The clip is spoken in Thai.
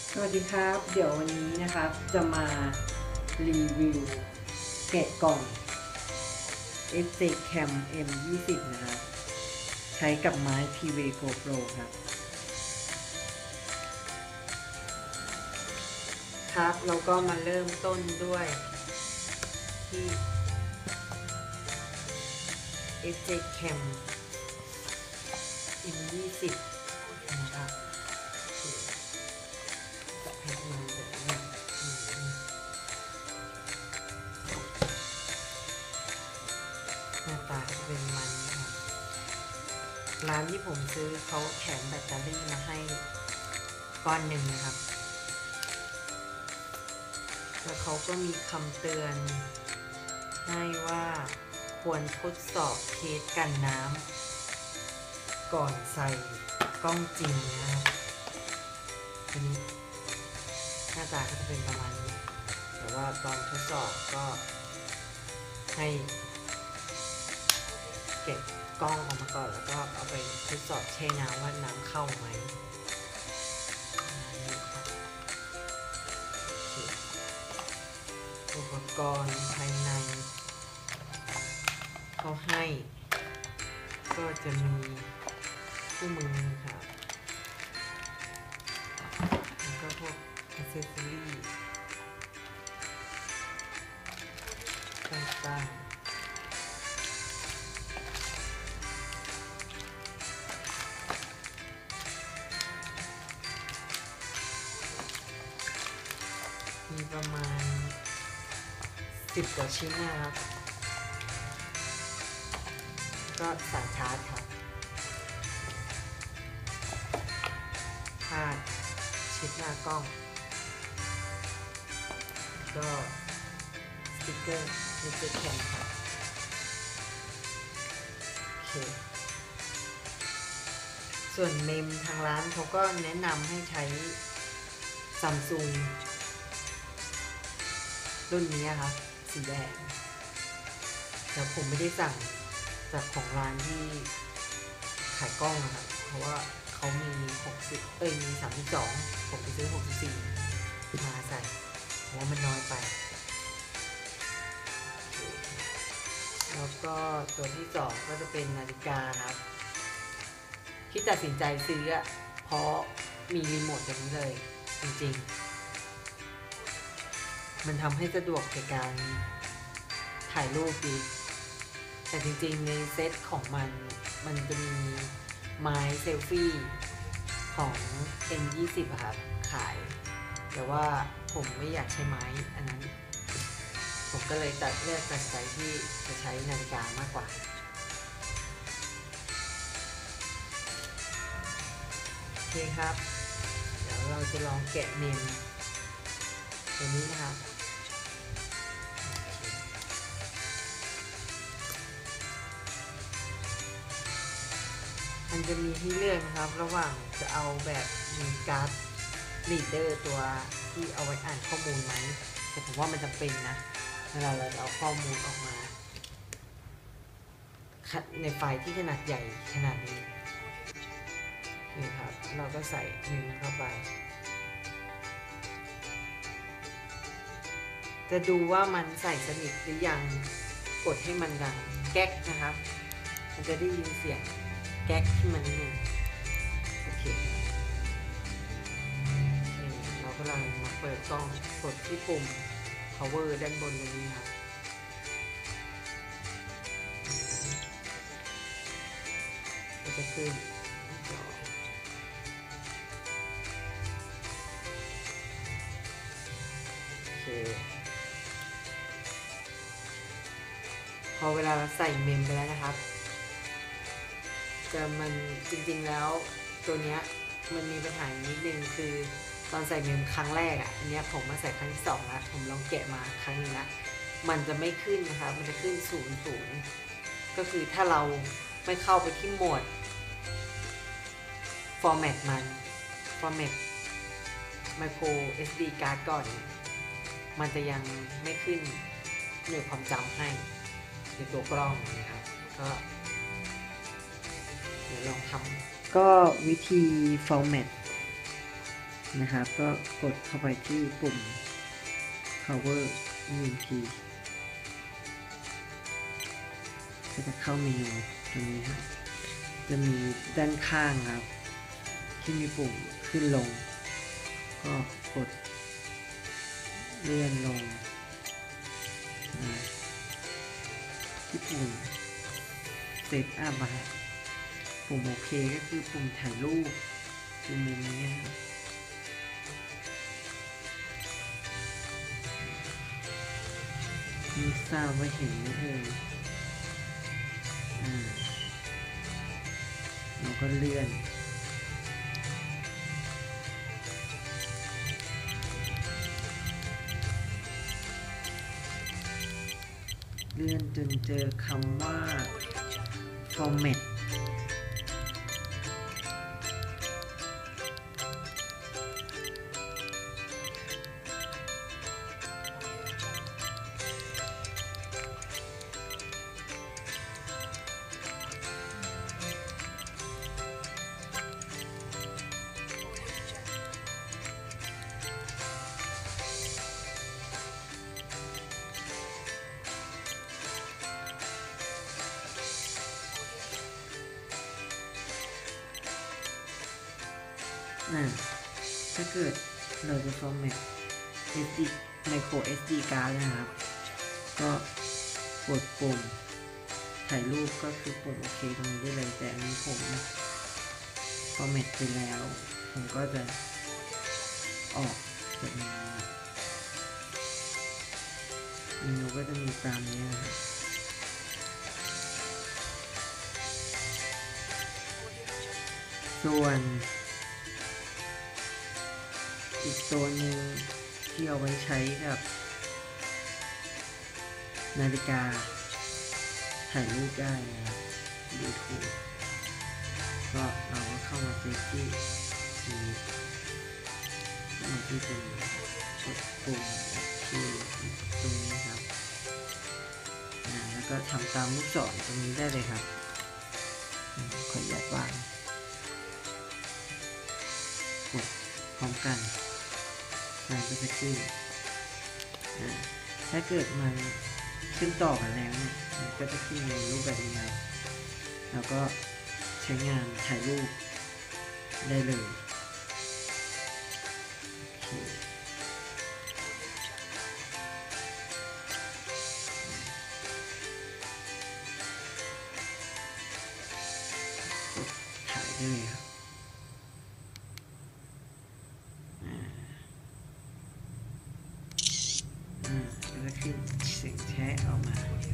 สวัสดีครับเดี๋ยววันนี้นะครับจะมารีวิวแกะกล่อง FJ Cam M20 นะครับใช้กับไม้ PV GoPro ครับเราก็มาเริ่มต้นด้วยที่ FJ Cam M20 นะครับจะแพ็คมาแบบนี้หน้าตาจะเป็นมันนะครับร้านที่ผมซื้อเขาแถมแบตเตอรี่มาให้ก้อนหนึ่งนะครับแล้วเขาก็มีคำเตือนให้ว่าควรทดสอบเทสกันน้ำก่อนใส่กล้องจริงนะครับอันนี้หน้าตาก็จะเป็นประมาณนี้แต่ว่าตอนทดสอบก็ให้เก็บกล้องออกมาก่อนแล้วก็เอาไปทดสอบแช่น้ำว่าน้ำเข้าไหมอุปกรณ์ภายในเขาให้ก็จะมีคู่มือครับแล้วก็พวกอิเซสซอรี่ต่างๆมีประมาณ10 กว่าชิ้นนะครับก็สายชาร์จครับพาดชิดหน้ากล้องก็สติ๊กเกอร์มีเจ็ตแคมครับโอเคส่วนเมมทางร้านเขาก็แนะนำให้ใช้ซัมซุงรุ่นนี้ครับสีแดงแต่ผมไม่ได้สั่งจากของร้านที่ขายกล้องนะครับเพราะว่าเขามี60มี32ผมไปซื้อ64มาใส่เพราะว่ามันน้อยไปแล้วก็ตัวที่2ก็จะเป็นนาฬิกาครับที่ตัดสินใจซื้อเพราะมีรีโมทตัวนี้เลยจริงๆมันทำให้สะดวกในการถ่ายรูปดีแต่จริงๆในเซตของมันจะมีไม้เซลฟี่ของ M20 ครับขายแต่ว่าผมไม่อยากใช้ไม้อันนั้นผมก็เลยเลือกตัดใจที่จะใช้นาฬิกามากกว่าโอเคครับเดี๋ยวเราจะลองแกะเมมตัวนี้นะครับมันจะมีที่เลือกนะครับระหว่างจะเอาแบบมีการ์ดรีดเดอร์ตัวที่เอาไว้อ่านข้อมูลไหมแต่ผมว่ามันจำเป็นนะเวลาเราจะเอาข้อมูลออกมาในไฟล์ที่ขนาดใหญ่ขนาดนี้นี่ครับเราก็ใส่เมมเข้าไปจะดูว่ามันใส่สนิทหรือยังกดให้มันดังแก๊กนะครับมันจะได้ยินเสียงแก๊กที่มันหนึ่งโอเคเราก็ลังมาเปิดกล้องกดที่ปุ่ม power ด้านบนตรงนี้ครับก็จะขึ้นโอเคพอเวลาเราใส่เมมไปแล้วนะครับมันจริงๆแล้วตัวเนี้ยมันมีปัญหานิดนึงคือตอนใส่เมมครั้งแรกอันนี้ผมมาใส่ครั้งที่2แล้วผมลองแกะมาครั้งนึงละมันจะไม่ขึ้นนะครับมันจะขึ้น00ก็คือถ้าเราไม่เข้าไปที่โหมด format format micro SD card ก่อนมันจะยังไม่ขึ้นหน่วยความจำให้ในตัวกล้องนะครับก็เดี๋ยวลองทำก็วิธี format นะครับก็กดเข้าไปที่ปุ่ม cover EMP ก็จะเข้าเมนูตรงนี้ครับจะมีด้านข้างครับที่มีปุ่มขึ้นลงก็กดเลื่อนลงที่ปุ่ม Set Up ปุ่มโอเคก็คือปุ่มถ่ายรูปคือมุมนี้ครับไม่ทราบว่าเห็นไหมเราก็เลื่อนจนเจอคำว่า format ถ้าเกิดเราจะ format SD micro SD card นะครับก็กดปุ่มถ่ายรูปก็คือปุ่มโอเคตรงนี้ได้เลยแต่อันนี้ผม format ไปแล้วผมก็จะออกจากเมนูก็จะมีตามนี้นะครับส่วนอีกตัวหนึ่งที่เอาไว้ใช้กับนาฬิกาถ่ายรูปได้นะครับ YouTube ก็เราก็เข้ามาเซตที่เป็นกดปุ่มที่ตรงนี้ครับแล้วก็ทำตามลูกศรตรงนี้ได้เลยครับขออนุญาตวางกดพร้อมกันมันก็จะขึ้นถ้าเกิดมันขึ้นต่อกันแล้วเนี่ยมันก็จะขึ้นในรูปแบบนี้ครับแล้วก็ใช้งานถ่ายรูปได้เลยถ่ายได้เลยครับแล้วก็ขึ้นเสียงแชะออกมา